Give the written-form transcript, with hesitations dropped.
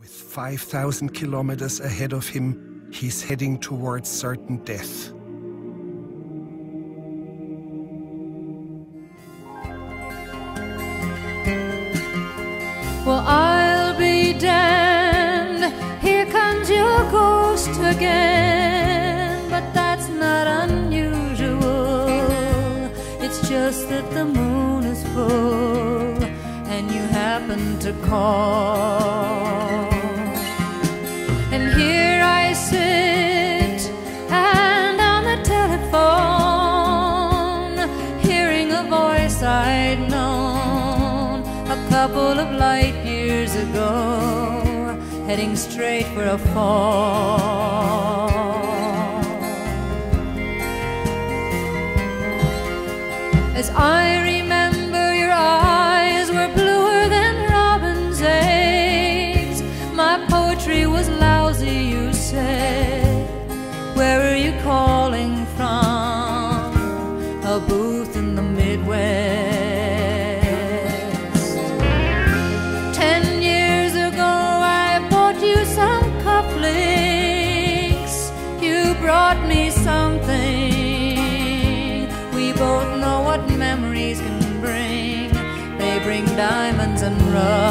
With 5,000 kilometers ahead of him, he's heading towards certain death. Well, I'll be damned, here comes your ghost again. But that's not unusual, it's just that the moon is full and you happen to call. And here I sit, and on the telephone, hearing a voice I'd known a couple of light years ago, heading straight for a fall. As I remember, your eyes were bluer than robin's eggs. My poetry was lousy, you said. Where are you calling from? A booth in the Midwest. 10 years ago I bought you some cufflinks. You brought me something. We both know what memories can bring. They bring diamonds and rust.